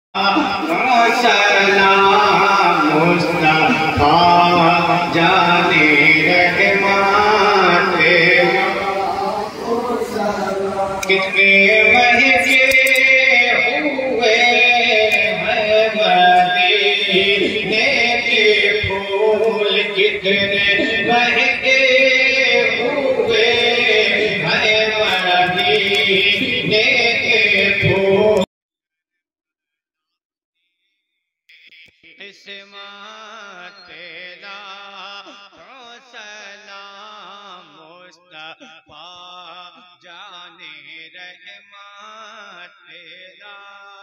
सलाम मुस्तफा जाने रहमान कितने महके हुए हैं मदीने के फूल, कितने महके हुए हैं मदीने के फूल। इस्मात तेरा सलाम मुस्तफा जाने रहमत तेरा।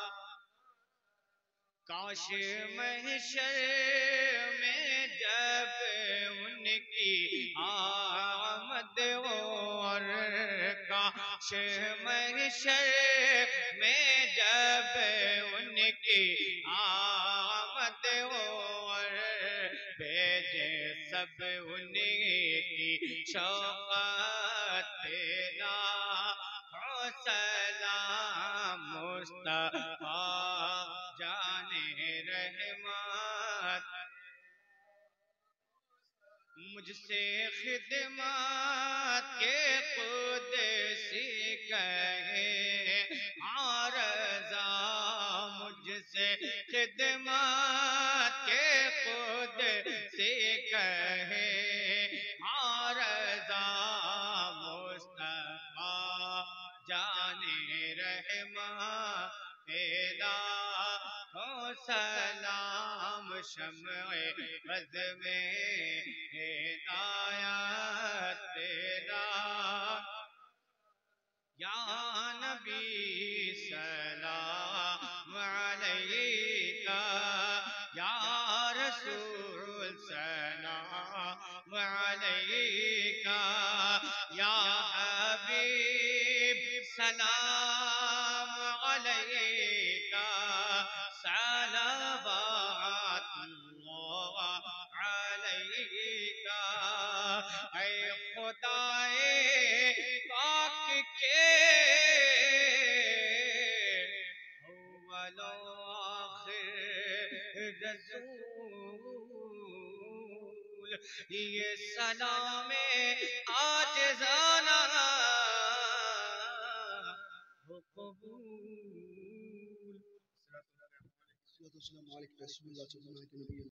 काश महशर में जब उनकी आमद हो, और काश महशर में जब उनकी आमद हो, और भेजे सब उनकी शौक़त तेरा हो। सलाम मुस्तफा जाने रहमत। मुझसे खिदमत के खुद सी कहे आरज़ा, मुझसे खिदमत के खुद से कहे आरज़ा। मुस्तफा जाने रहमत तेरा हो। सलाम शम्ए बज़ में हिदायत तेरा। या नबी सलाम अलैका, या रसूल सलाम अलैका, या हबीब सलाम अलैका, सलावतुल्लाह अलैका। ऐ खुदाए पाक के अव्वल आखिर रसूल, ये सलामे आजिज़ाना हो कबूल।